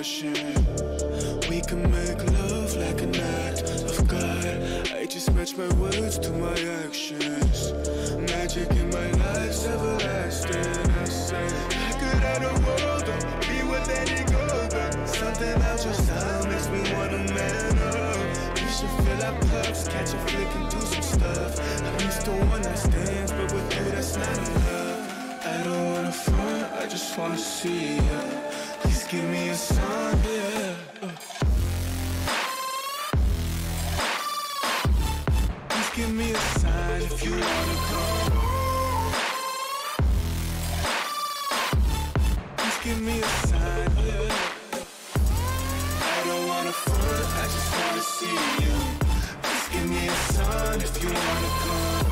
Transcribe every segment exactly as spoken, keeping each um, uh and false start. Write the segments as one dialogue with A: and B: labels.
A: passion. We can make love like an act of God. I just match my words to my actions. Magic in my life's everlasting. I say I could have the world, don't be with any girl, but something about your style makes me wanna man up. We should fill our cups, catch a flick and do some stuff. I used to one night stands, but with you that's not enough. I don't wanna front, I just wanna see ya. Please give me a sign, yeah. uh. Please give me a sign if you wanna come. Please give me a sign, yeah. I don't wanna front, I just wanna see you. Please give me a sign if you wanna come.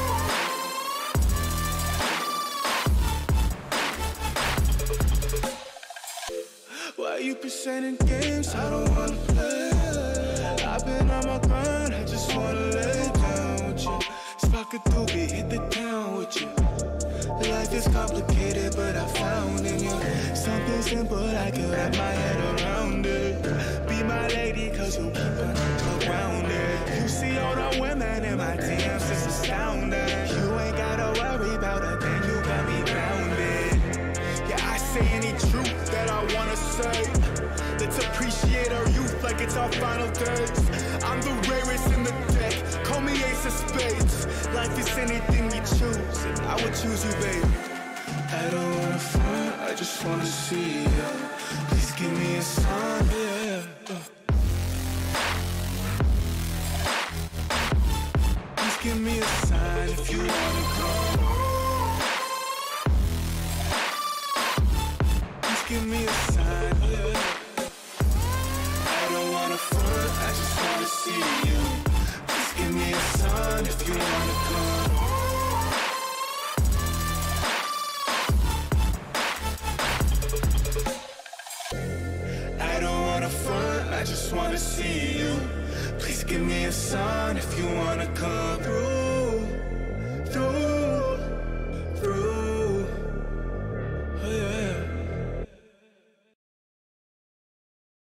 A: Why you presenting games I don't wanna play? I've been on my grind, I just wanna lay down with you. Spark a doobie, hit the town with you. Life is complicated, but I found in you something simple, I can wrap my head around it. Be my lady, cause you keep on around it. You see all the women in my D Ms, it's astounding. You ain't gotta worry about a thing, you got me grounded. Yeah, I say any truth that I wanna say. Let's appreciate our youth like it's our final days. I'm the rarest in the deck, call me ace of spades. Life is anything we choose, and I would choose you, baby. I don't wanna front, I just wanna see ya. Please give me a sign, yeah. uh. Please give me a sign if you wanna come. Please give me a sign, yeah. I don't wanna front, I just wanna see you. Please give me a sign if you wanna come. I don't wanna front, I just wanna see you. Please give me a sign if you wanna come through.